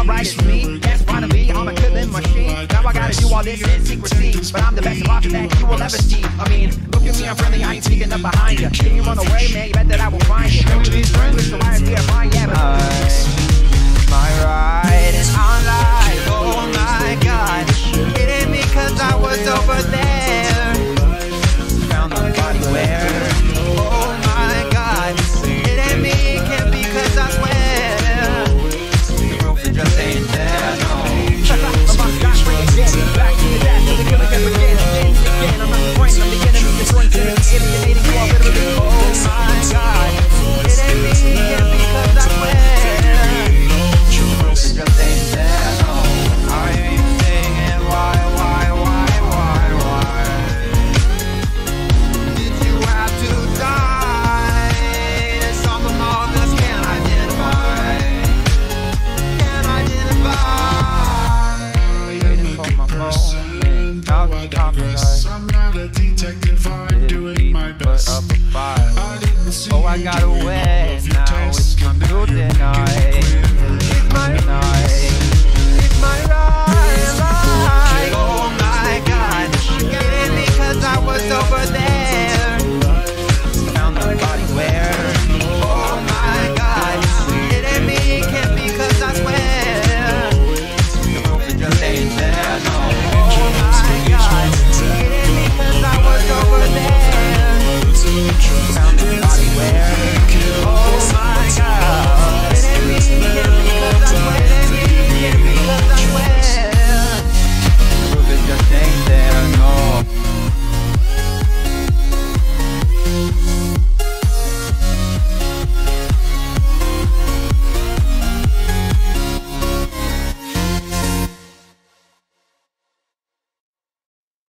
alright, it's me. That's fine to me, I'm a killing machine. Now I gotta do all this in secrecy, but I'm the best imposter that you will ever see. I mean, look at me, I'm friendly, I ain't sneaking up behind you. Can you run away, man? You bet that I will find you. Don't be friendly, so I be a fine, yeah, but my ride is on live, oh my god. It ain't me cause I was over there. Found the body where, oh my god. It ain't me, it can't be cause I swear. The proof it just ain't there, no. I'm about to die for again. Back to the death, so the killer can begin again. I'm not the point, I'm the enemy, destroying cities, alienating you all literally. Oh my god. It ain't me, it can't be cause I swear. I'm not a detective.